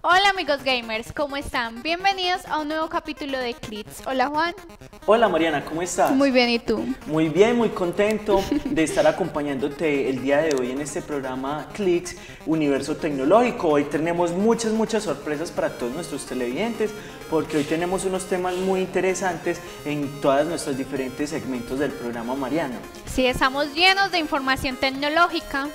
Hola amigos gamers, ¿cómo están? Bienvenidos a un nuevo capítulo de Clits. Hola Juan. Hola Mariana, ¿cómo estás? Muy bien, ¿y tú? Muy bien, muy contento de estar acompañándote el día de hoy en este programa Clics Universo Tecnológico. Hoy tenemos muchas sorpresas para todos nuestros televidentes porque hoy tenemos unos temas muy interesantes en todos nuestros diferentes segmentos del programa, Mariana. Sí, estamos llenos de información tecnológica.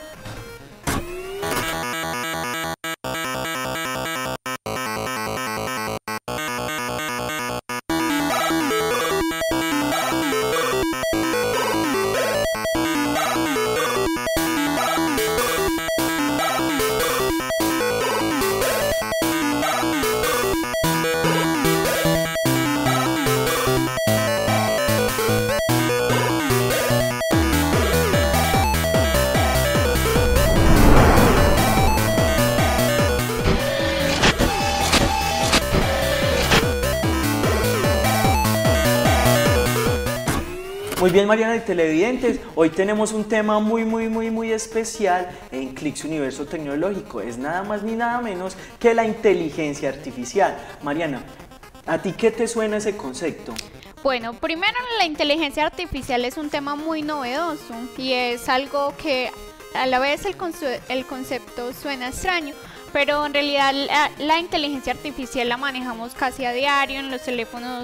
Muy bien, Mariana y televidentes, hoy tenemos un tema muy especial en Clics Universo Tecnológico. Es nada más ni nada menos que la inteligencia artificial. Mariana, ¿a ti qué te suena ese concepto? Bueno, primero la inteligencia artificial es un tema muy novedoso y es algo que a la vez el concepto suena extraño, pero en realidad la inteligencia artificial la manejamos casi a diario en los teléfonos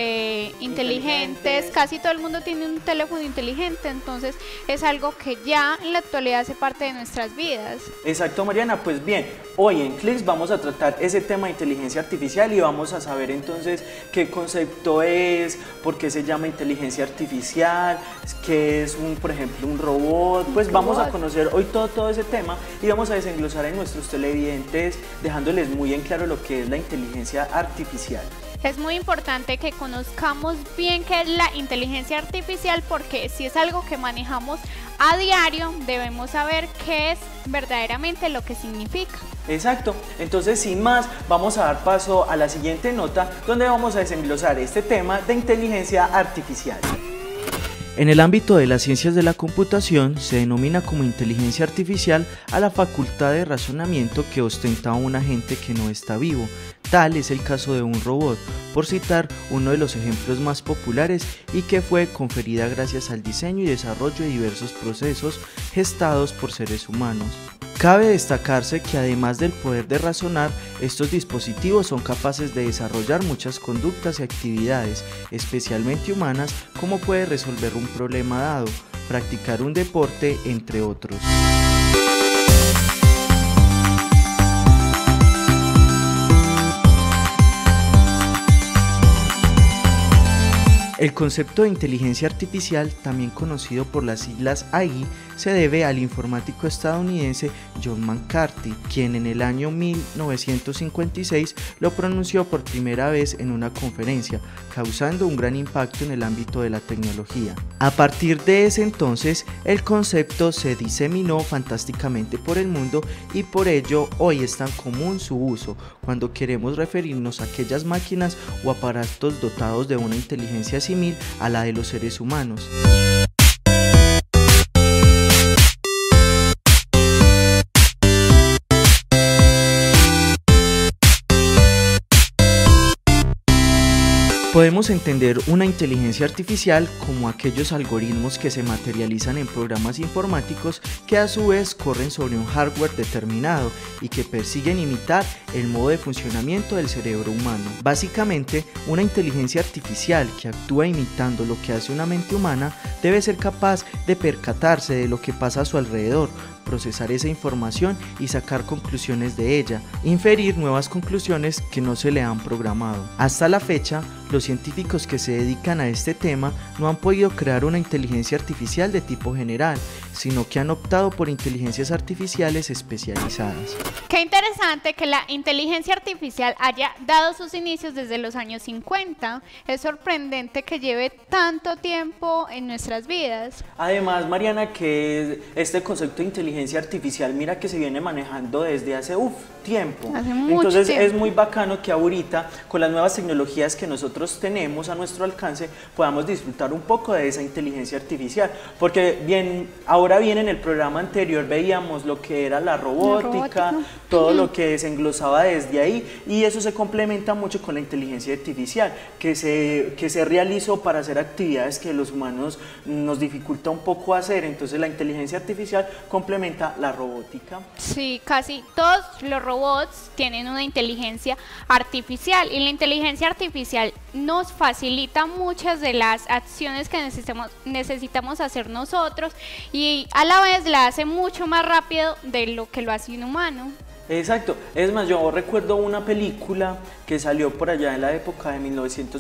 inteligentes. Casi todo el mundo tiene un teléfono inteligente, entonces es algo que ya en la actualidad hace parte de nuestras vidas. Exacto, Mariana, pues bien, hoy en Clics vamos a tratar ese tema de inteligencia artificial y vamos a saber entonces qué concepto es, por qué se llama inteligencia artificial, qué es por ejemplo un robot. Pues vamos a conocer hoy todo ese tema y vamos a desenglosar en nuestros televidentes dejándoles muy en claro lo que es la inteligencia artificial. Es muy importante que conozcamos bien qué es la inteligencia artificial, porque si es algo que manejamos a diario, debemos saber qué es verdaderamente lo que significa. Exacto, entonces sin más vamos a dar paso a la siguiente nota donde vamos a desenglosar este tema de inteligencia artificial. En el ámbito de las ciencias de la computación se denomina como inteligencia artificial a la facultad de razonamiento que ostenta un agente que no está vivo. Tal es el caso de un robot, por citar uno de los ejemplos más populares y que fue conferida gracias al diseño y desarrollo de diversos procesos gestados por seres humanos. Cabe destacarse que además del poder de razonar, estos dispositivos son capaces de desarrollar muchas conductas y actividades, especialmente humanas, como puede resolver un problema dado, practicar un deporte, entre otros. El concepto de inteligencia artificial, también conocido por las siglas AI, se debe al informático estadounidense John McCarthy, quien en el año 1956 lo pronunció por primera vez en una conferencia, causando un gran impacto en el ámbito de la tecnología. A partir de ese entonces, el concepto se diseminó fantásticamente por el mundo y por ello hoy es tan común su uso cuando queremos referirnos a aquellas máquinas o aparatos dotados de una inteligencia similar a la de los seres humanos. Podemos entender una inteligencia artificial como aquellos algoritmos que se materializan en programas informáticos que a su vez corren sobre un hardware determinado y que persiguen imitar el modo de funcionamiento del cerebro humano. Básicamente, una inteligencia artificial que actúa imitando lo que hace una mente humana debe ser capaz de percatarse de lo que pasa a su alrededor, procesar esa información y sacar conclusiones de ella, inferir nuevas conclusiones que no se le han programado. Hasta la fecha, los científicos que se dedican a este tema no han podido crear una inteligencia artificial de tipo general, sino que han optado por inteligencias artificiales especializadas. Qué interesante que la inteligencia artificial haya dado sus inicios desde los años 50. Es sorprendente que lleve tanto tiempo en nuestras vidas. Además, Mariana, que este concepto de inteligencia artificial, mira que se viene manejando desde hace tiempo. Hace mucho Entonces tiempo. es muy bacano que ahorita, con las nuevas tecnologías que nosotros tenemos a nuestro alcance, podamos disfrutar un poco de esa inteligencia artificial. Porque bien, ahora bien, en el programa anterior veíamos lo que era la robótica, todo lo que desenglosaba desde ahí, y eso se complementa mucho con la inteligencia artificial, que se realizó para hacer actividades que los humanos nos dificulta un poco hacer. Entonces la inteligencia artificial complementa la robótica. Sí, casi todos los robots tienen una inteligencia artificial y la inteligencia artificial nos facilita muchas de las acciones que necesitamos hacer nosotros y a la vez la hace mucho más rápido de lo que lo hace un humano. Exacto, es más, yo recuerdo una película que salió por allá en la época de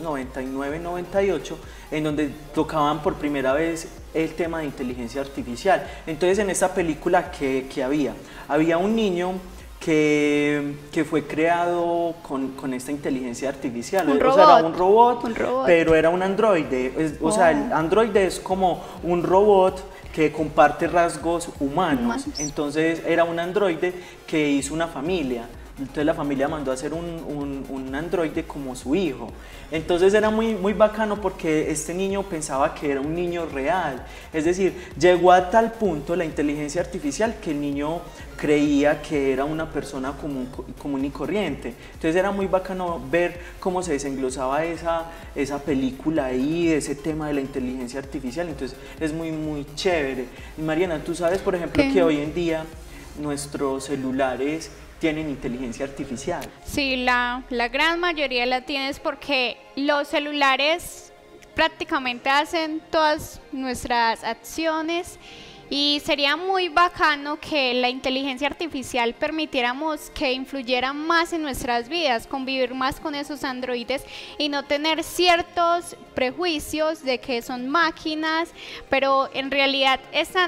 1999-98, en donde tocaban por primera vez el tema de inteligencia artificial. Entonces en esta película, ¿qué había? Había un niño que fue creado con esta inteligencia artificial. Un o sea, era un robot, robot, pero era un androide. O sea, el androide es como un robot que comparte rasgos humanos. Entonces era un androide que hizo una familia. Entonces la familia mandó a hacer un androide como su hijo. Entonces era muy bacano porque este niño pensaba que era un niño real. Es decir, llegó a tal punto la inteligencia artificial que el niño creía que era una persona común y corriente. Entonces era muy bacano ver cómo se desenglosaba esa película ahí, ese tema de la inteligencia artificial. Entonces es muy chévere. Y Mariana, tú sabes, por ejemplo, que hoy en día nuestros celulares tienen inteligencia artificial. Sí, la gran mayoría la tienes porque los celulares prácticamente hacen todas nuestras acciones y sería muy bacano que la inteligencia artificial permitiéramos que influyera más en nuestras vidas, convivir más con esos androides y no tener ciertos prejuicios de que son máquinas, pero en realidad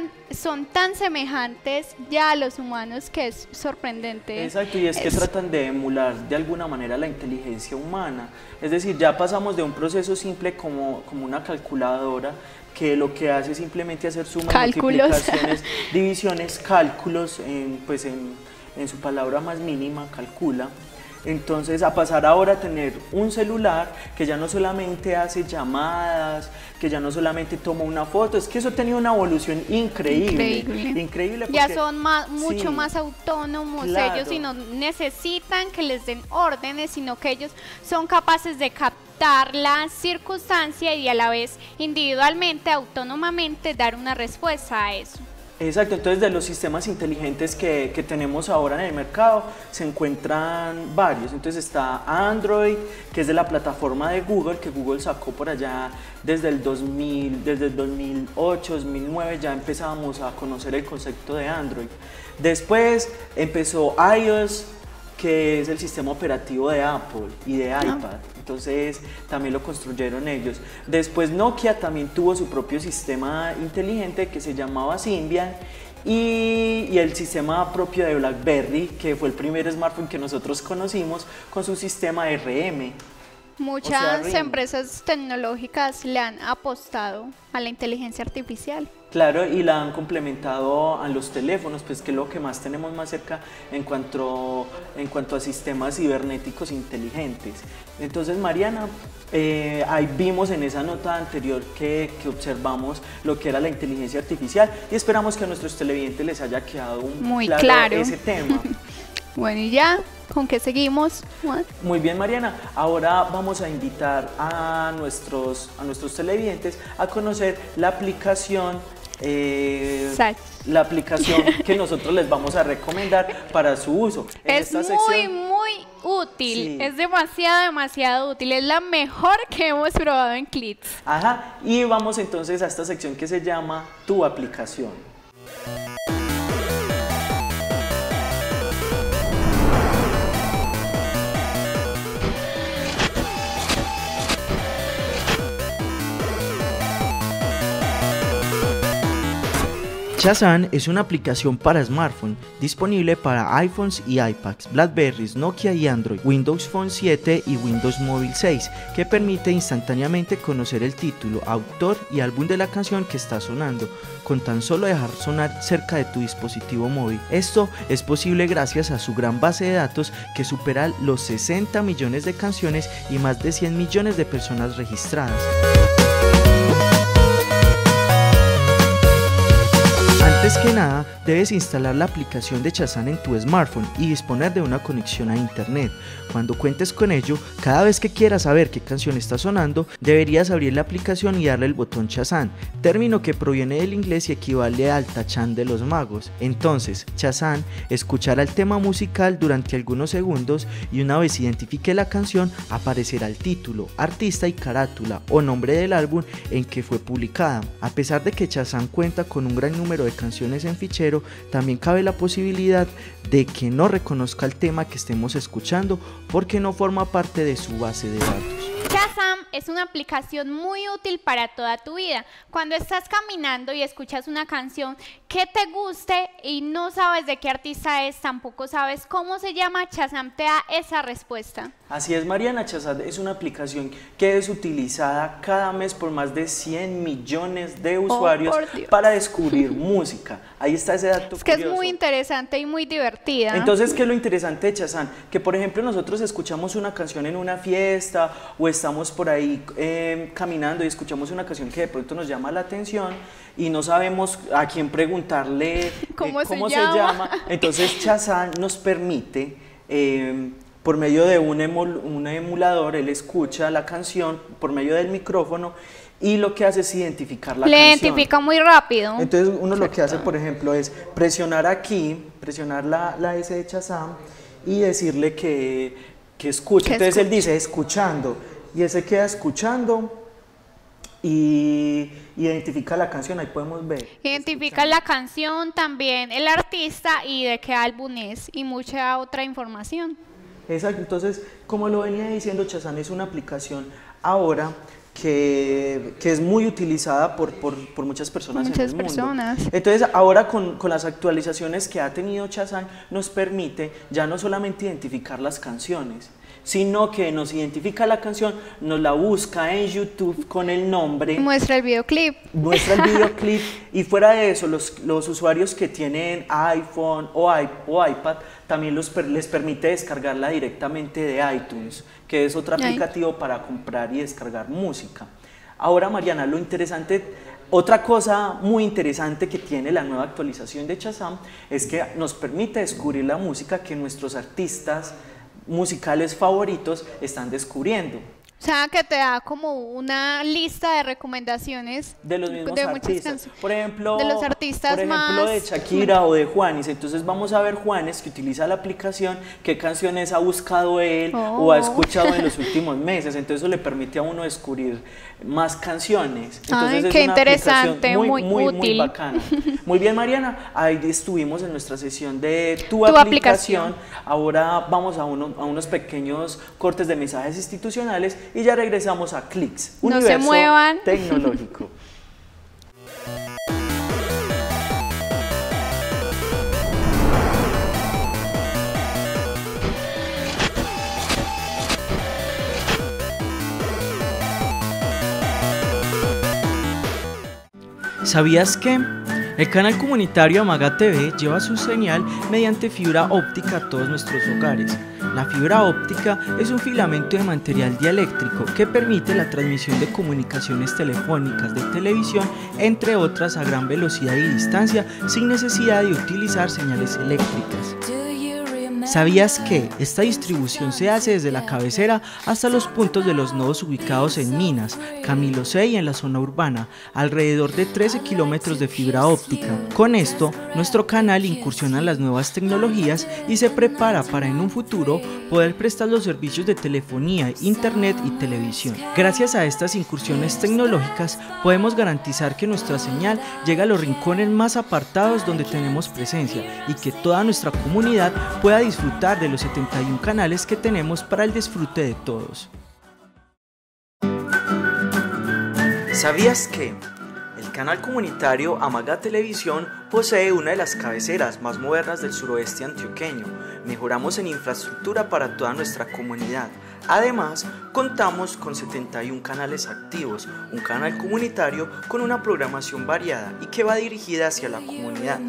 son tan semejantes ya a los humanos que es sorprendente. Exacto, y es que tratan de emular de alguna manera la inteligencia humana. Es decir, ya pasamos de un proceso simple como una calculadora, que lo que hace es simplemente hacer sumas, multiplicaciones, divisiones, cálculos, en su palabra más mínima, calcula. Entonces, a pasar ahora a tener un celular que ya no solamente hace llamadas, que ya no solamente toma una foto, es que eso ha tenido una evolución increíble. Increíble porque, ya son mucho más autónomos, claro. Ellos y no necesitan que les den órdenes, sino que ellos son capaces de captar la circunstancia y a la vez individualmente, autónomamente dar una respuesta a eso. Exacto, entonces de los sistemas inteligentes que tenemos ahora en el mercado se encuentran varios. Entonces está Android, que es de la plataforma de Google, que Google sacó por allá desde el 2008, 2009 ya empezábamos a conocer el concepto de Android. Después empezó iOS, que es el sistema operativo de Apple y de iPad. Entonces también lo construyeron ellos. Después Nokia también tuvo su propio sistema inteligente que se llamaba Symbian y el sistema propio de BlackBerry, que fue el primer smartphone que nosotros conocimos con su sistema RM. Muchas empresas tecnológicas le han apostado a la inteligencia artificial. Claro, y la han complementado a los teléfonos, pues que es lo que más tenemos más cerca en cuanto a sistemas cibernéticos inteligentes. Entonces, Mariana, ahí vimos en esa nota anterior que observamos lo que era la inteligencia artificial y esperamos que a nuestros televidentes les haya quedado muy claro ese tema. Bueno, y ya, ¿con qué seguimos? Muy bien, Mariana. Ahora vamos a invitar a nuestros televidentes a conocer la aplicación que nosotros les vamos a recomendar para su uso. Es muy útil, sí. Es demasiado útil, es la mejor que hemos probado en Clits. Ajá, y vamos entonces a esta sección que se llama Tu aplicación. Shazam es una aplicación para smartphone, disponible para iPhones y iPads, Blackberries, Nokia y Android, Windows Phone 7 y Windows Mobile 6, que permite instantáneamente conocer el título, autor y álbum de la canción que está sonando, con tan solo dejar sonar cerca de tu dispositivo móvil. Esto es posible gracias a su gran base de datos que supera los 60 millones de canciones y más de 100 millones de personas registradas. Antes que nada, debes instalar la aplicación de Shazam en tu smartphone y disponer de una conexión a internet. Cuando cuentes con ello, cada vez que quieras saber qué canción está sonando, deberías abrir la aplicación y darle el botón Shazam, término que proviene del inglés y equivale al tachán de los magos. Entonces, Shazam escuchará el tema musical durante algunos segundos y una vez identifique la canción, aparecerá el título, artista y carátula o nombre del álbum en que fue publicada. A pesar de que Shazam cuenta con un gran número de canciones en fichero, también cabe la posibilidad de que no reconozca el tema que estemos escuchando porque no forma parte de su base de datos. Shazam es una aplicación muy útil para toda tu vida. Cuando estás caminando y escuchas una canción que te guste y no sabes de qué artista es, tampoco sabes cómo se llama, Shazam te da esa respuesta. Así es, Mariana. Shazam es una aplicación que es utilizada cada mes por más de 100 millones de usuarios para descubrir música. Ahí está ese dato Es que curioso. es muy interesante y muy divertida. Entonces, ¿qué es lo interesante de Shazam? Que, por ejemplo, nosotros escuchamos una canción en una fiesta o estamos por ahí caminando y escuchamos una canción que de pronto nos llama la atención y no sabemos a quién preguntarle ¿Cómo se llama? Entonces, Shazam nos permite, por medio de un emulador, él escucha la canción por medio del micrófono y lo que hace es identificar la canción. Identifica muy rápido. Entonces uno lo que hace, por ejemplo, es presionar aquí, presionar la S de Shazam y decirle que escuche. Entonces él dice escuchando y él se queda escuchando y identifica la canción, ahí podemos ver. Identifica la canción, también el artista y de qué álbum es y mucha otra información. Exacto, entonces como lo venía diciendo, Shazam es una aplicación ahora que es muy utilizada por muchas personas en el mundo. Entonces ahora con las actualizaciones que ha tenido Shazam nos permite ya no solamente identificar las canciones, sino que nos identifica la canción, nos la busca en YouTube con el nombre, muestra el videoclip, y fuera de eso los usuarios que tienen iPhone o iPad también les permite descargarla directamente de iTunes, que es otro aplicativo para comprar y descargar música. Ahora, Mariana, otra cosa muy interesante que tiene la nueva actualización de Shazam es que nos permite descubrir la música que nuestros artistas musicales favoritos están descubriendo. O sea, que te da como una lista de recomendaciones de los mismos artistas. Por ejemplo, de los artistas de Shakira o de Juanes. Entonces vamos a ver Juanes, que utiliza la aplicación, qué canciones ha buscado él o ha escuchado en los últimos meses. Entonces eso le permite a uno descubrir más canciones. Entonces es qué una interesante, muy útil. Muy bacana. Muy bien, Mariana, ahí estuvimos en nuestra sesión de tu aplicación. Ahora vamos a unos pequeños cortes de mensajes institucionales y ya regresamos a Clix, no se muevan. Tecnológico. ¿Sabías que? El canal comunitario Amaga TV lleva su señal mediante fibra óptica a todos nuestros hogares. La fibra óptica es un filamento de material dieléctrico que permite la transmisión de comunicaciones telefónicas, de televisión, entre otras a gran velocidad y distancia sin necesidad de utilizar señales eléctricas. ¿Sabías que esta distribución se hace desde la cabecera hasta los puntos de los nodos ubicados en Minas, Camilo C y en la zona urbana, alrededor de 13 kilómetros de fibra óptica? Con esto, nuestro canal incursiona en las nuevas tecnologías y se prepara para en un futuro poder prestar los servicios de telefonía, internet y televisión. Gracias a estas incursiones tecnológicas, podemos garantizar que nuestra señal llega a los rincones más apartados donde tenemos presencia y que toda nuestra comunidad pueda disfrutar de los 71 canales que tenemos para el disfrute de todos. ¿Sabías que? El canal comunitario Amaga Televisión posee una de las cabeceras más modernas del suroeste antioqueño. Mejoramos en infraestructura para toda nuestra comunidad. Además, contamos con 71 canales activos, un canal comunitario con una programación variada y que va dirigida hacia la comunidad.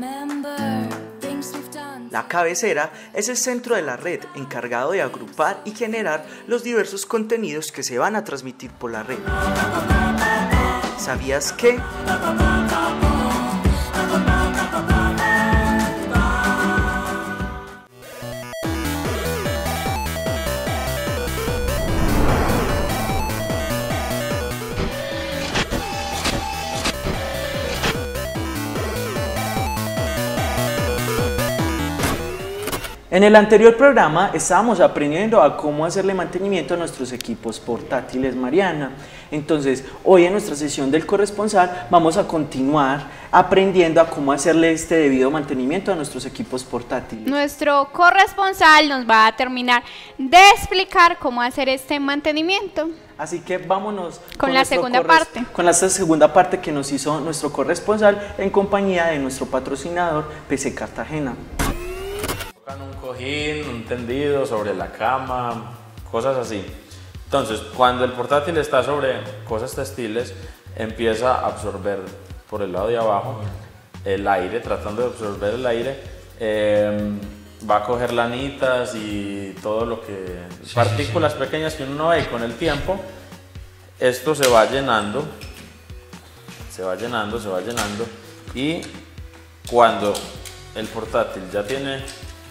La cabecera es el centro de la red encargado de agrupar y generar los diversos contenidos que se van a transmitir por la red. ¿Sabías que? En el anterior programa estábamos aprendiendo a cómo hacerle mantenimiento a nuestros equipos portátiles, Mariana. Entonces, hoy en nuestra sesión del corresponsal vamos a continuar aprendiendo a cómo hacerle este debido mantenimiento a nuestros equipos portátiles. Nuestro corresponsal nos va a terminar de explicar cómo hacer este mantenimiento. Así que vámonos con la segunda parte. Con la segunda parte que nos hizo nuestro corresponsal en compañía de nuestro patrocinador PC Cartagena. Un cojín, un tendido sobre la cama, cosas así. Entonces, cuando el portátil está sobre cosas textiles, empieza a absorber por el lado de abajo el aire, tratando de absorber el aire, va a coger lanitas y todo lo que... partículas pequeñas que uno no ve, y con el tiempo esto se va llenando, y cuando el portátil ya tiene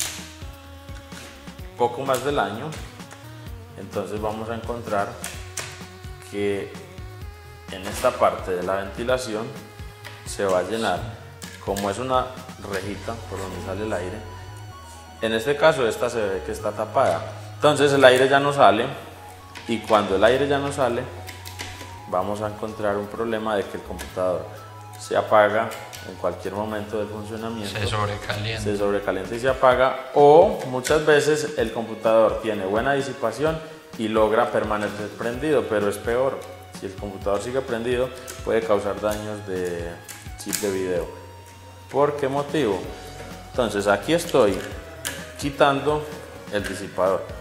poco más del año, entonces vamos a encontrar que en esta parte de la ventilación se va a llenar, como es una rejita por donde sale el aire. En este caso esta se ve que está tapada, entonces el aire ya no sale, y cuando el aire ya no sale vamos a encontrar un problema de que el computador se apaga en cualquier momento del funcionamiento, se sobrecalienta y se apaga, o muchas veces el computador tiene buena disipación y logra permanecer prendido, pero es peor, si el computador sigue prendido puede causar daños de chip de video. ¿Por qué motivo? Entonces aquí estoy quitando el disipador.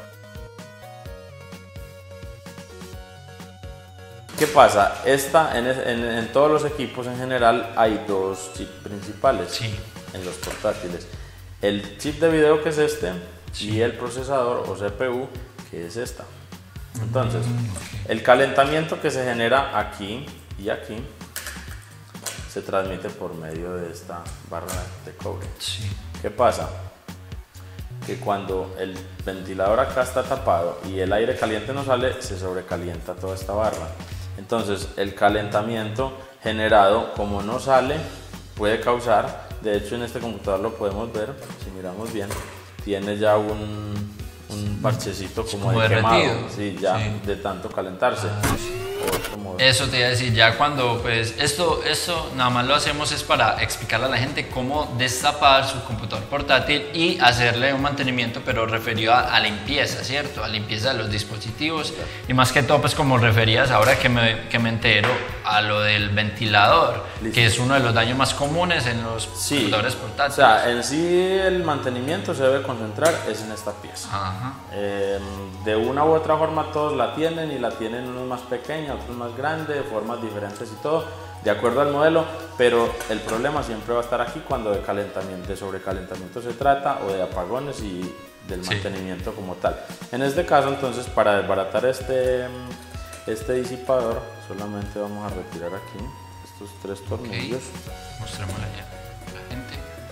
¿Qué pasa? En todos los equipos en general hay dos chips principales en los portátiles. El chip de video, que es este, y el procesador o CPU, que es esta. Entonces, el calentamiento que se genera aquí y aquí se transmite por medio de esta barra de cobre. ¿Qué pasa? Que cuando el ventilador acá está tapado y el aire caliente no sale, se sobrecalienta toda esta barra. Entonces el calentamiento generado, como no sale, puede causar, de hecho en este computador lo podemos ver, si miramos bien, tiene ya un parchecito como de quemado, de tanto calentarse. Eso te iba a decir, ya cuando pues esto nada más lo hacemos es para explicarle a la gente cómo destapar su computador portátil y hacerle un mantenimiento, pero referido a limpieza, ¿cierto? A limpieza de los dispositivos, y más que todo pues como referías ahora que me entero a lo del ventilador, que es uno de los daños más comunes en los computadores portátiles. O sea, en sí el mantenimiento se debe concentrar es en esta pieza. De una u otra forma todos la tienen, y la tienen unos más pequeños, otros más grandes, de formas diferentes y todo, de acuerdo al modelo, pero el problema siempre va a estar aquí cuando de sobrecalentamiento se trata, o de apagones y del mantenimiento como tal. En este caso, entonces, para desbaratar este disipador, solamente vamos a retirar aquí estos 3 tornillos. Mostrémosle ya a la gente.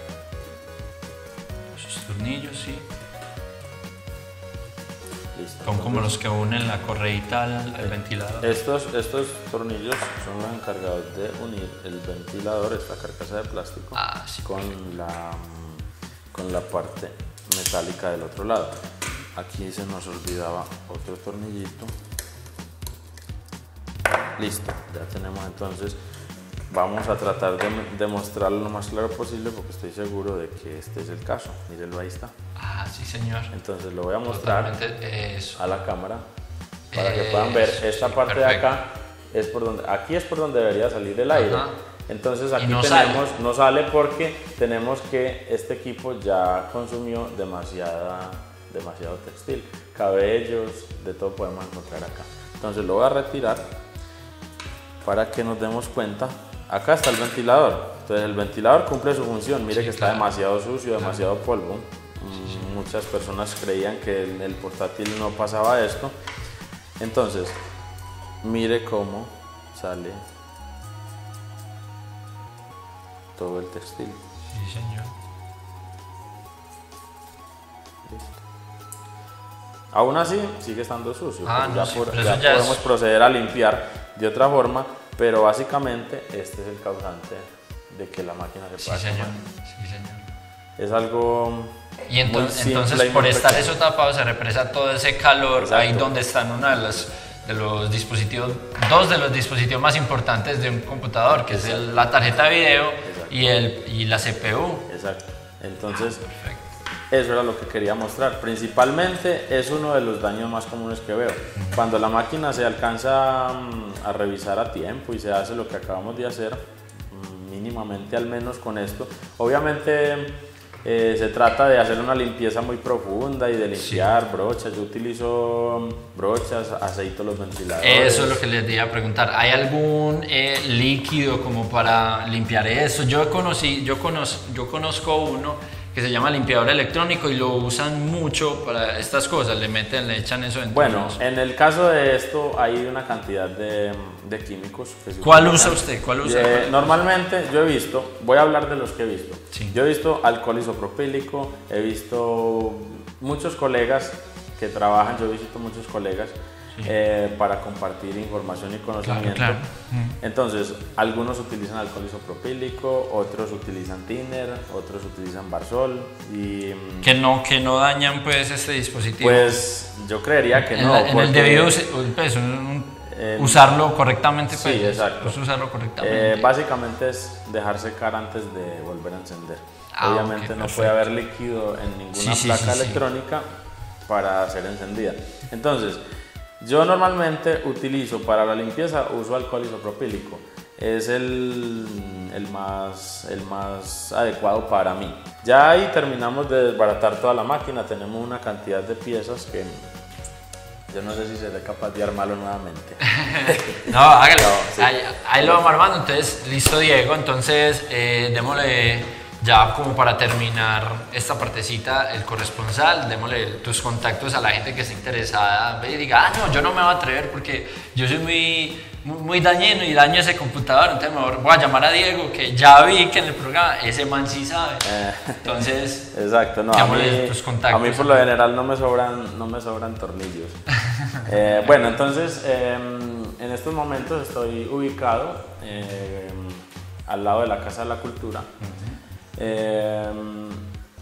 Esos tornillos, Listo. Son como los que unen la correíta al ventilador. Estos tornillos son los encargados de unir el ventilador, esta carcasa de plástico, con la parte metálica del otro lado. Aquí se nos olvidaba otro tornillito. Listo, ya tenemos entonces. Vamos a tratar de mostrarlo lo más claro posible, porque estoy seguro de que este es el caso. Mírenlo, ahí está. Sí, señor. Entonces lo voy a mostrar a la cámara para que puedan ver. Esta parte de acá es por donde, aquí es por donde debería salir el aire. Entonces aquí no no sale porque tenemos que este equipo ya consumió demasiado textil, cabellos, de todo podemos encontrar acá. Entonces lo voy a retirar para que nos demos cuenta. Acá está el ventilador, entonces el ventilador cumple su función. Mire que está demasiado sucio, demasiado polvo. Muchas personas creían que en el portátil no pasaba esto. Entonces mire cómo sale todo el textil. Sí, señor. Listo. Aún así sigue estando sucio. No, ya sí, ya podemos proceder a limpiar de otra forma, pero básicamente este es el causante de que la máquina se pueda quemar. Sí, señor. Es algo y entonces y por muy estar pequeño. eso tapado se represa todo ese calor. Exacto. Ahí donde están de los dispositivos, dos de los dispositivos más importantes de un computador, que es la tarjeta de video y la CPU. Exacto. Entonces, Perfecto. eso era lo que quería mostrar. Principalmente es uno de los daños más comunes que veo. Cuando la máquina se alcanza a revisar a tiempo y se hace lo que acabamos de hacer, mínimamente al menos con esto, obviamente se trata de hacer una limpieza muy profunda y de limpiar brochas. Yo utilizo brochas, aceito los ventiladores. Eso es lo que les iba a preguntar. ¿Hay algún líquido como para limpiar eso? Yo conozco uno que se llama limpiador electrónico y lo usan mucho para estas cosas. Le echan eso en. Bueno, en el caso de esto hay una cantidad de químicos. ¿Cuál usa usted? Normalmente yo he visto, voy a hablar de los que he visto. Sí. Yo he visto alcohol isopropílico, he visto muchos colegas que trabajan, yo visito muchos colegas para compartir información y conocimiento. Claro. Entonces, algunos utilizan alcohol isopropílico, otros utilizan thinner, otros utilizan barsol y que no dañan pues este dispositivo. pues yo creería que no. En el debido pues, usarlo correctamente. Sí, exacto. Usarlo correctamente. Básicamente es dejar secar antes de volver a encender. Obviamente ok, no puede haber líquido en ninguna placa electrónica para ser encendida. Entonces, yo normalmente utilizo para la limpieza, uso alcohol isopropílico. Es el más adecuado para mí. Ya ahí terminamos de desbaratar toda la máquina. Tenemos una cantidad de piezas que yo no sé si seré capaz de armarlo nuevamente. No, hágale. No, sí. Ahí lo vamos armando. Entonces, listo, Diego. Entonces, démosle ya como para terminar esta partecita, el corresponsal, démosle tus contactos a la gente que esté interesada y diga, no, yo no me voy a atrever porque yo soy muy dañino y daño ese computador, entonces mejor voy a llamar a Diego, que ya vi que en el programa ese man sí sabe. Entonces, exacto, no, tus contactos. a mí por lo general no me sobran tornillos. Bueno, entonces en estos momentos estoy ubicado al lado de la Casa de la Cultura. El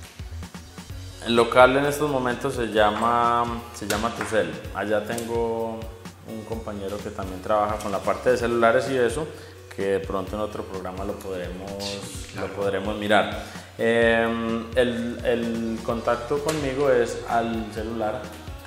local en estos momentos se llama Tucel. Allá tengo un compañero que también trabaja con la parte de celulares y eso, que de pronto en otro programa lo podremos mirar. El contacto conmigo es al celular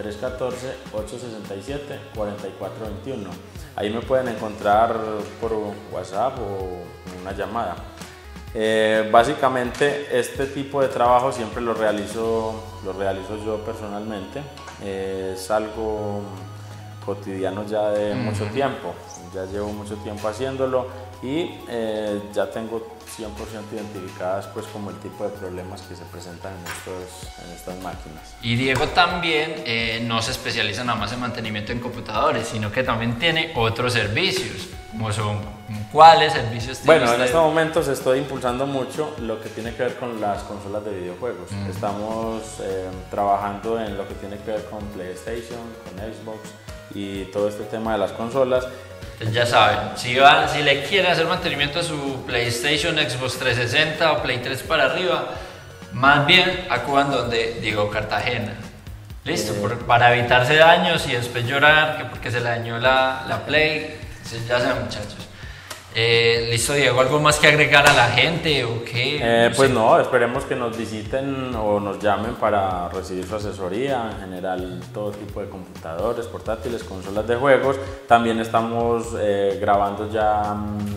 314-867-4421. Ahí me pueden encontrar por WhatsApp o una llamada. Básicamente este tipo de trabajo siempre lo realizo yo personalmente. Es algo cotidiano ya de mucho tiempo. Ya llevo mucho tiempo haciéndolo y ya tengo 100% identificadas pues como el tipo de problemas que se presentan en estas máquinas. Y Diego también no se especializa nada más en mantenimiento en computadores, sino que también tiene otros servicios, como son ¿cuáles servicios tiene Bueno, usted? en estos momentos estoy impulsando mucho lo que tiene que ver con las consolas de videojuegos. Estamos trabajando en lo que tiene que ver con PlayStation, con Xbox y todo este tema de las consolas. Ya saben, si le quieren hacer mantenimiento a su PlayStation, Xbox 360 o Play 3 para arriba, más bien acudan donde Diego Cartagena. Listo, para evitarse daños y después llorar que porque se le dañó la Play. Ya saben, muchachos. Listo, Diego, ¿algo más que agregar a la gente o qué? Pues no, esperemos que nos visiten o nos llamen para recibir su asesoría, en general todo tipo de computadores, portátiles, consolas de juegos. También estamos grabando ya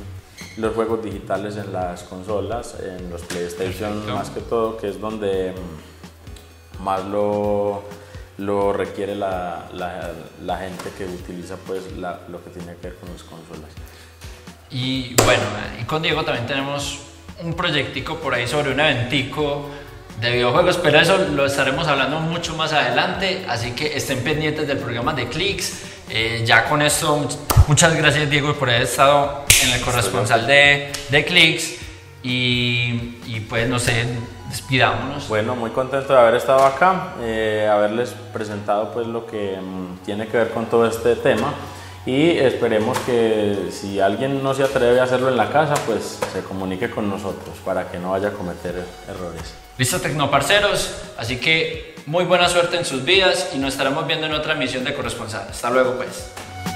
los juegos digitales en las consolas, en los PlayStation. Perfecto. Más que todo, que es donde más lo requiere la gente que utiliza pues lo que tiene que ver con las consolas. Y bueno, con Diego también tenemos un proyectico por ahí sobre un eventico de videojuegos, pero eso lo estaremos hablando mucho más adelante, así que estén pendientes del programa de Clix. Ya con esto, muchas gracias Diego por haber estado en el corresponsal de Clix y pues no sé, despidámonos. Bueno, muy contento de haber estado acá, haberles presentado pues lo que tiene que ver con todo este tema. Y esperemos que si alguien no se atreve a hacerlo en la casa, pues se comunique con nosotros para que no vaya a cometer errores. Listo, tecnoparceros, así que muy buena suerte en sus vidas y nos estaremos viendo en otra emisión de Corresponsal. Hasta luego pues.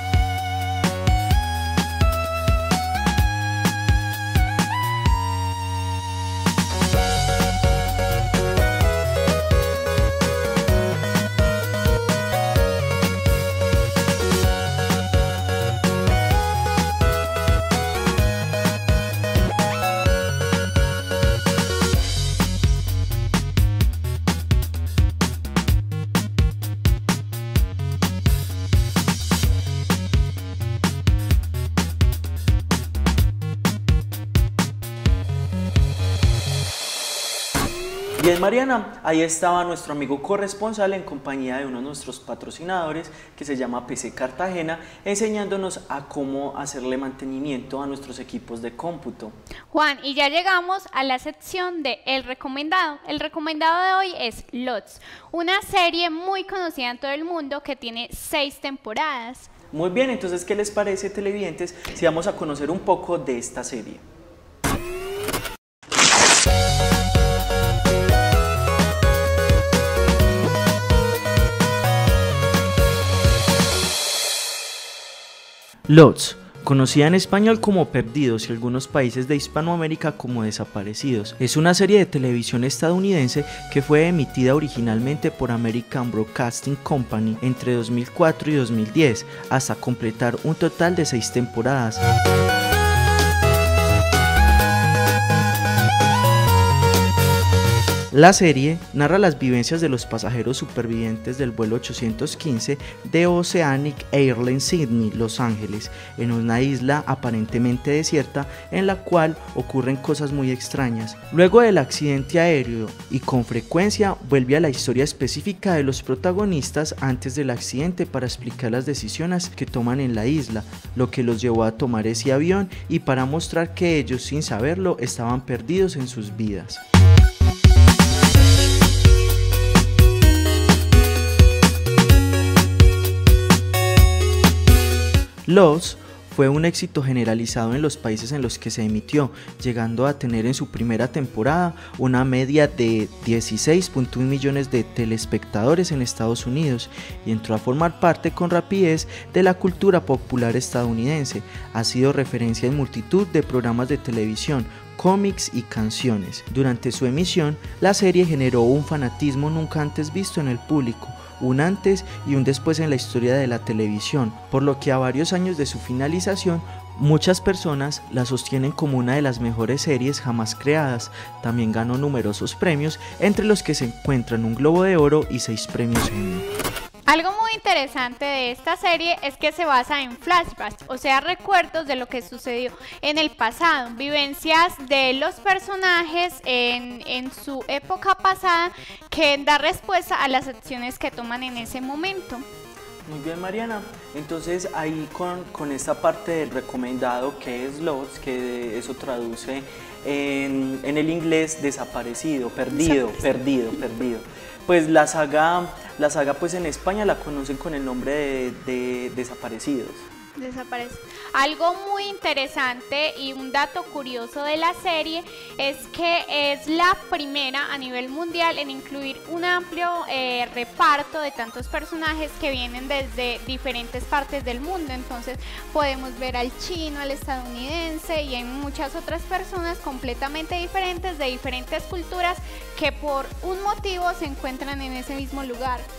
Bien, Mariana, ahí estaba nuestro amigo corresponsal en compañía de uno de nuestros patrocinadores que se llama PC Cartagena, enseñándonos a cómo hacerle mantenimiento a nuestros equipos de cómputo. Juan, y ya llegamos a la sección de El Recomendado. El recomendado de hoy es LOTS, una serie muy conocida en todo el mundo que tiene 6 temporadas. Muy bien, entonces, ¿qué les parece, televidentes, si vamos a conocer un poco de esta serie? LOTS, conocida en español como Perdidos y algunos países de Hispanoamérica como Desaparecidos, es una serie de televisión estadounidense que fue emitida originalmente por American Broadcasting Company entre 2004 y 2010 hasta completar un total de 6 temporadas. La serie narra las vivencias de los pasajeros supervivientes del vuelo 815 de Oceanic Airlines Sydney, Los Ángeles, en una isla aparentemente desierta en la cual ocurren cosas muy extrañas. Luego del accidente aéreo y con frecuencia vuelve a la historia específica de los protagonistas antes del accidente para explicar las decisiones que toman en la isla, lo que los llevó a tomar ese avión y para mostrar que ellos sin saberlo estaban perdidos en sus vidas. LOTS fue un éxito generalizado en los países en los que se emitió, llegando a tener en su primera temporada una media de 16.1 millones de telespectadores en Estados Unidos y entró a formar parte con rapidez de la cultura popular estadounidense. Ha sido referencia en multitud de programas de televisión, cómics y canciones. Durante su emisión, la serie generó un fanatismo nunca antes visto en el público, un antes y un después en la historia de la televisión, por lo que a varios años de su finalización, muchas personas la sostienen como una de las mejores series jamás creadas. También ganó numerosos premios, entre los que se encuentran un Globo de Oro y 6 premios Emmy. Algo muy interesante de esta serie es que se basa en flashbacks, o sea, recuerdos de lo que sucedió en el pasado, vivencias de los personajes en su época pasada que da respuesta a las acciones que toman en ese momento. Muy bien, Mariana, entonces ahí con esta parte del recomendado que es LOTS, que eso traduce en el inglés desaparecido, perdido. Pues la saga pues en España la conocen con el nombre de Desaparecidos. Desaparece. Algo muy interesante y un dato curioso de la serie es que es la primera a nivel mundial en incluir un amplio reparto de tantos personajes que vienen desde diferentes partes del mundo. Entonces podemos ver al chino, al estadounidense y hay muchas otras personas completamente diferentes de diferentes culturas que por un motivo se encuentran en ese mismo lugar.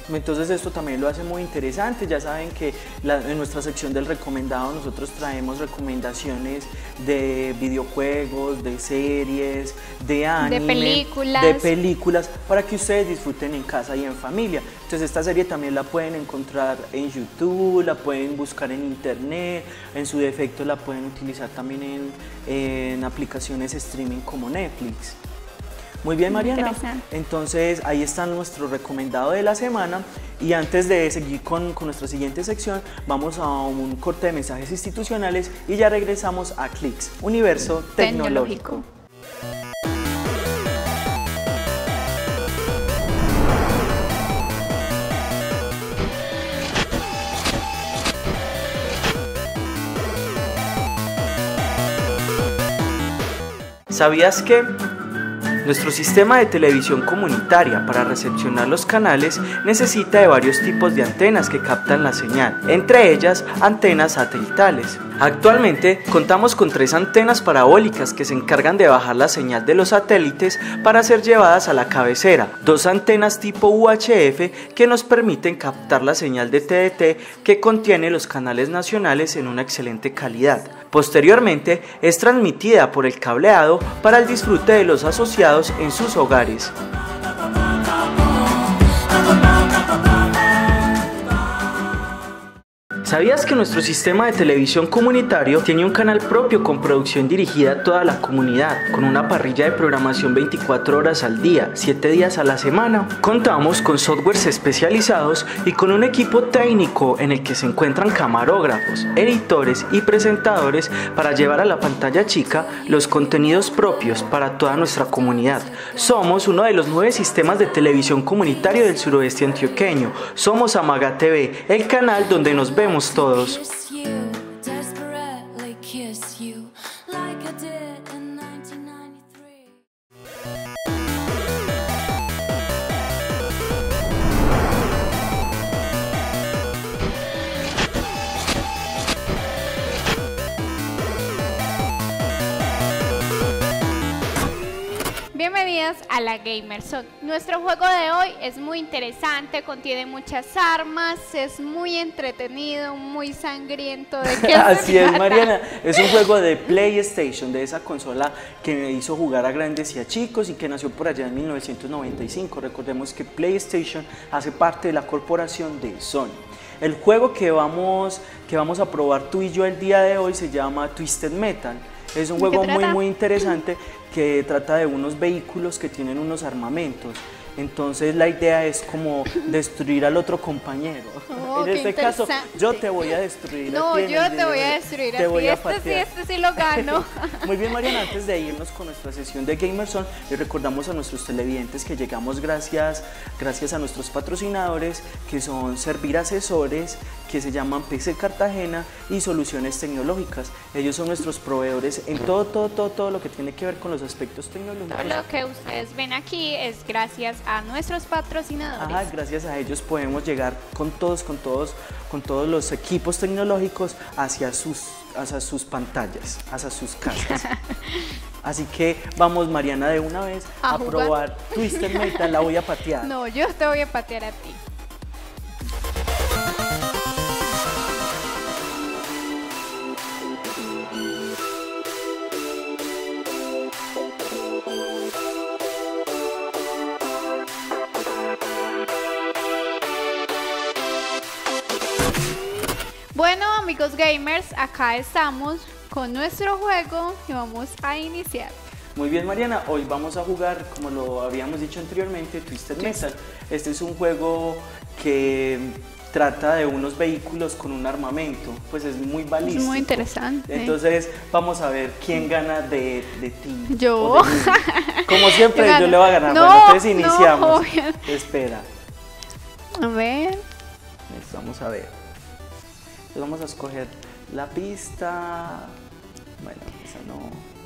Entonces esto también lo hace muy interesante. Ya saben que en nuestra sección del recomendado nosotros traemos recomendaciones de videojuegos, de series, de anime, de películas para que ustedes disfruten en casa y en familia. Entonces esta serie también la pueden encontrar en YouTube, la pueden buscar en internet, en su defecto la pueden utilizar también en aplicaciones streaming como Netflix. Muy bien, Mariana, entonces ahí está nuestro recomendado de la semana, y antes de seguir con nuestra siguiente sección vamos a un corte de mensajes institucionales y ya regresamos a Clix, Universo Tecnológico. ¿Sabías que nuestro sistema de televisión comunitaria para recepcionar los canales necesita de varios tipos de antenas que captan la señal, entre ellas antenas satelitales? Actualmente contamos con 3 antenas parabólicas que se encargan de bajar la señal de los satélites para ser llevadas a la cabecera, 2 antenas tipo UHF que nos permiten captar la señal de TDT que contiene los canales nacionales en una excelente calidad. Posteriormente es transmitida por el cableado para el disfrute de los asociados en sus hogares. ¿Sabías que nuestro sistema de televisión comunitario tiene un canal propio con producción dirigida a toda la comunidad, con una parrilla de programación 24 horas al día, 7 días a la semana? Contamos con softwares especializados y con un equipo técnico en el que se encuentran camarógrafos, editores y presentadores para llevar a la pantalla chica los contenidos propios para toda nuestra comunidad. Somos uno de los 9 sistemas de televisión comunitario del suroeste antioqueño. Somos Amaga TV, el canal donde nos vemos todos. Bienvenidas a la Gamerson. Nuestro juego de hoy es muy interesante, contiene muchas armas, es muy entretenido, muy sangriento. ¿De qué Así es, Mariana, es un juego de PlayStation, de esa consola que me hizo jugar a grandes y a chicos y que nació por allá en 1995. Recordemos que PlayStation hace parte de la corporación de Sony. El juego que vamos a probar tú y yo el día de hoy se llama Twisted Metal. Es un juego muy interesante que trata de unos vehículos que tienen unos armamentos. Entonces la idea es como destruir al otro compañero. Oh, en este caso yo te voy a destruir. No, yo te voy a destruir. Te voy a este sí lo gano. Muy bien, Mariana, antes de irnos con nuestra sesión de Gamerson, les recordamos a nuestros televidentes que llegamos gracias a nuestros patrocinadores, que son Servir Asesores, que se llaman PC Cartagena, y Soluciones Tecnológicas. Ellos son nuestros proveedores en todo lo que tiene que ver con los aspectos tecnológicos. Todo lo que ustedes ven aquí es gracias a nuestros patrocinadores. Ajá, gracias a ellos podemos llegar con todos los equipos tecnológicos hacia sus pantallas, hacia sus casas. Así que vamos, Mariana, de una vez a probar Twisted Metal. La voy a patear. No, yo te voy a patear a ti. Bueno, amigos gamers, acá estamos con nuestro juego y vamos a iniciar. Muy bien, Mariana, hoy vamos a jugar, como lo habíamos dicho anteriormente, Twisted Metal. Este es un juego que trata de unos vehículos con un armamento, pues es muy balístico. Es muy interesante. Entonces vamos a ver quién gana de ti. Yo. Como siempre, yo le voy a ganar. No, bueno, entonces iniciamos. No. Espera. A ver. Vamos a ver. Entonces vamos a escoger la pista. Bueno, esa no.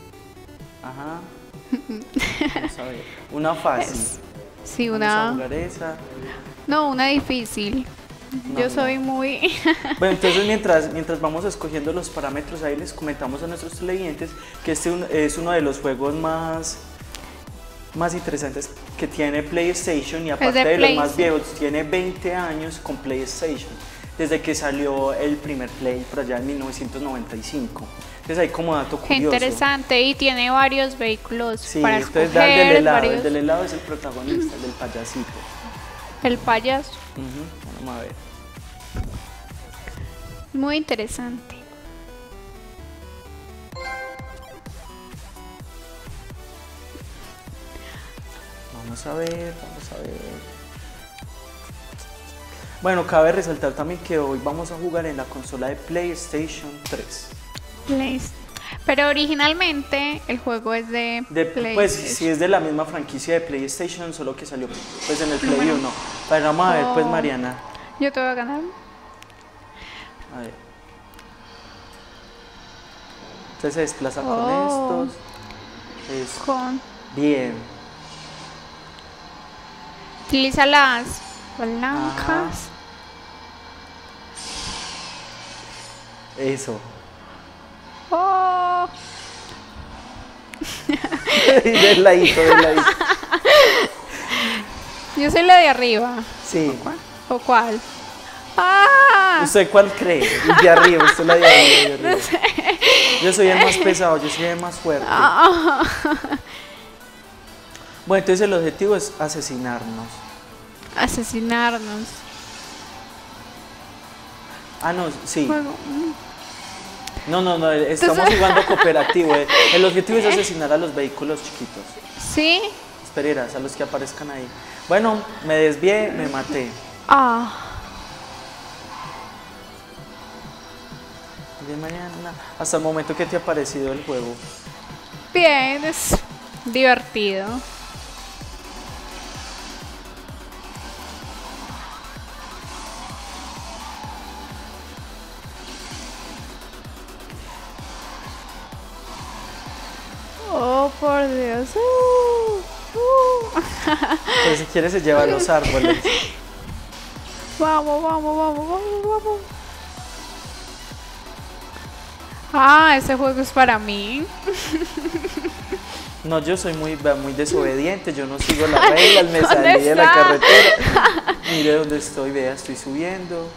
Ajá. Vamos a ver. Una fácil. Sí, vamos a jugar esa. No, una difícil. Yo soy muy... Bueno, entonces mientras vamos escogiendo los parámetros, ahí les comentamos a nuestros televidentes que este es uno de los juegos más más interesantes que tiene PlayStation, y aparte de de los más PlayStation. viejos, tiene 20 años con PlayStation, desde que salió el primer Play por allá en 1995. Entonces ahí como dato Qué curioso. interesante, y tiene varios vehículos Sí, para entonces escoger, el del helado es el protagonista, el del payasito. el payaso. Vamos a ver. Muy interesante. Vamos a ver, vamos a ver. Bueno, cabe resaltar también que hoy vamos a jugar en la consola de PlayStation 3. Pero originalmente el juego es de PlayStation. Pues sí, es de la misma franquicia de PlayStation, solo que salió pues en el Play Bueno. 1. Pero vamos a ver, pues Oh. Mariana. Yo te voy a ganar. A ver. Entonces se desplaza Oh. con estos. Es Con bien. utiliza las palancas. Eso. Oh, Del ladito, del ladito. yo soy la de arriba. Sí. ¿O cuál? ¡Ah! ¿Usted cuál cree? El de arriba, usted la de arriba. De arriba. Yo soy el más pesado, yo soy el más fuerte. Bueno, entonces el objetivo es asesinarnos. Asesinarnos. Ah, no, sí. Juego. No, estamos jugando cooperativo. El objetivo es asesinar a los vehículos chiquitos. ¿Sí? Esperarás a los que aparezcan ahí. Bueno, me desvié, me maté. Ah. Bien, mañana. Hasta el momento que te ha parecido el juego. Bien, es divertido. Oh, por Dios. Pues si quieres se lleva a los árboles. Vamos, vamos, vamos, vamos, vamos. Ah, ese juego es para mí. No, yo soy muy desobediente, yo no sigo las reglas, me ¿Dónde salí de la está? carretera. Mire dónde estoy, vea, estoy subiendo.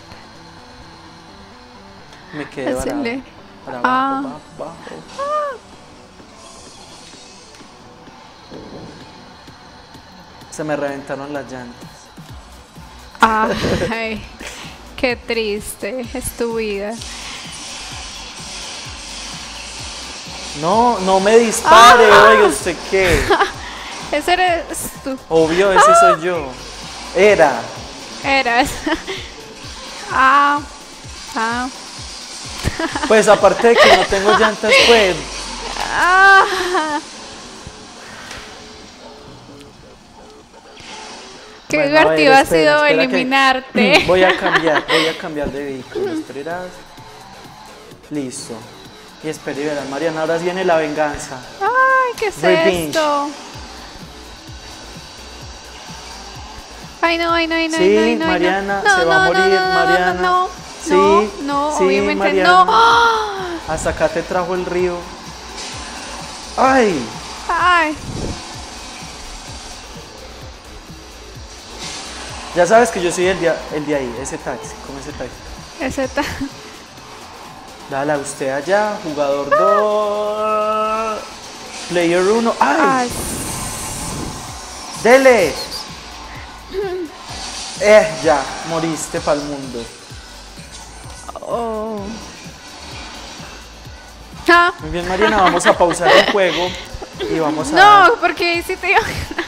Me quedé varado. Hacele. Para Ah. abajo, abajo. Se me reventaron las llantas. Ay, qué triste es tu vida. No me dispare, oiga, ¿usted qué? Ese eres tú. Obvio, ese soy yo. Era. Eras. Ah. Pues aparte de que no tengo llantas, pues. Ah. Qué Bueno, a ver, divertido ha espera, sido espera que- eliminarte. Voy a cambiar de vehículo. Esperarás. Listo. Y espera y verás, Mariana, ahora viene la venganza. Ay, ¿qué es Revenge. esto? Ay, no, Sí, ay, no. Mariana, no, se va a no, morir, no, Mariana. No, Sí, no, sí, obviamente Mariana. no. ¡Ah! Hasta acá te trajo el río. ¡Ay! Ay, Ya sabes que yo soy el de ahí, ese taxi, como ese taxi. ese está. Dale, usted allá, jugador 2, player 1. ¡Ay! Ay, ¡Dele! Ya, moriste para el mundo. oh. Ah, Muy bien, Mariana, vamos a pausar el juego y vamos a... no, porque sí te iba a ganar.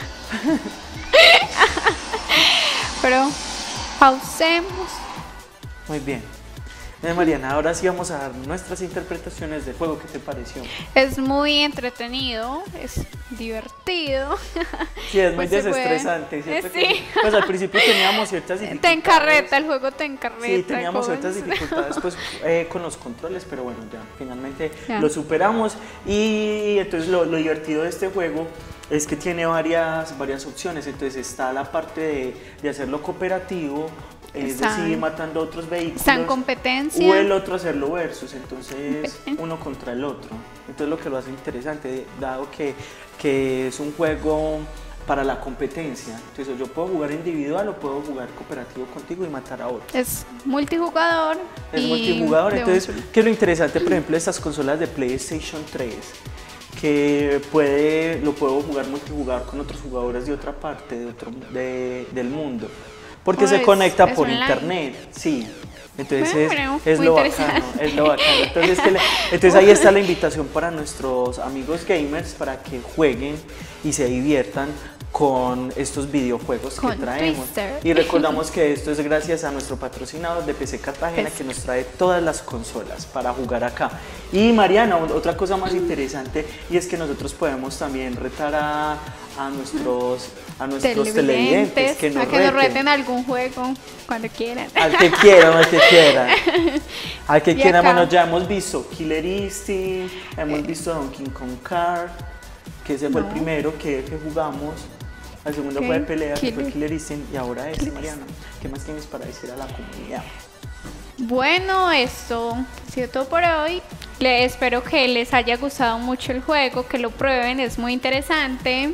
Pero pausemos. Muy bien. Mariana, ahora sí vamos a dar nuestras interpretaciones del juego. ¿Qué te pareció? Es muy entretenido, es divertido. Sí, es muy Pues se puede. desestresante. ¿Cierto que Sí. sí? Pues al principio teníamos ciertas dificultades. Te encarreta, el juego te encarreta. Sí, teníamos ¿cómo ciertas es? dificultades pues, con los controles, pero bueno, ya finalmente Ya. lo superamos. Y entonces lo divertido de este juego es que tiene varias opciones. Entonces está la parte de hacerlo cooperativo, es Está. decir, matando otros vehículos. Está en competencia. O el otro hacerlo versus, entonces Competencia. uno contra el otro. Entonces lo que lo hace interesante, dado que que es un juego para la competencia. Entonces yo puedo jugar individual o puedo jugar cooperativo contigo y matar a otros. Es multijugador. Es multijugador, entonces, ¿qué es lo interesante, por ejemplo, de estas consolas de PlayStation 3? Que lo puedo jugar multijugador con otros jugadores de otra parte, del mundo. Porque se conecta por internet, sí. Entonces es lo bacano, es lo bacano. Entonces ahí está la invitación para nuestros amigos gamers para que jueguen y se diviertan con estos videojuegos que traemos. Twister. Y recordamos que esto es gracias a nuestro patrocinador de PC Cartagena, que nos trae todas las consolas para jugar acá. Y Mariana, otra cosa más interesante, y es que nosotros podemos también retar a nuestros televidentes que nos reten algún juego cuando quieran. Al que quieran, al que quieran. Al que quieran. Bueno, ya hemos visto Killer Instinct, hemos visto Donkey Kong Kart, que ese fue el primero que jugamos. El segundo fue de pelea, que fue Killer Instinct, y ahora es Mariana. ¿Qué más tienes para decir a la comunidad? Bueno, esto ha sido todo por hoy. Espero que les haya gustado mucho el juego, que lo prueben, es muy interesante.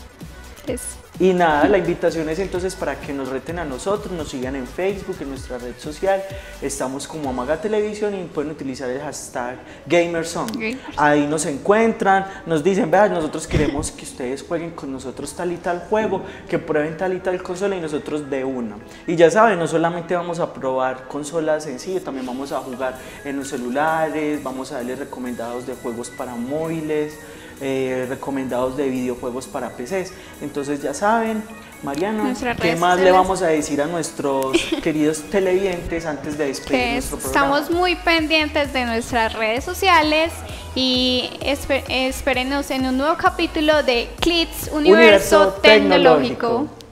Y nada, la invitación es entonces para que nos reten a nosotros, nos sigan en Facebook, en nuestra red social, estamos como Amaga Televisión y pueden utilizar el hashtag GamerZone. Ahí nos encuentran, nos dicen, vean, nosotros queremos que ustedes jueguen con nosotros tal y tal juego, que prueben tal y tal consola y nosotros de una. Y ya saben, no solamente vamos a probar consolas en sí, también vamos a jugar en los celulares, vamos a darles recomendados de juegos para móviles, recomendados de videojuegos para PCs. Entonces ya saben, Mariana, ¿qué más le vamos a decir a nuestros queridos televidentes antes de despedir nuestro programa? Estamos muy pendientes de nuestras redes sociales y espérenos en un nuevo capítulo de Clits Universo Tecnológico.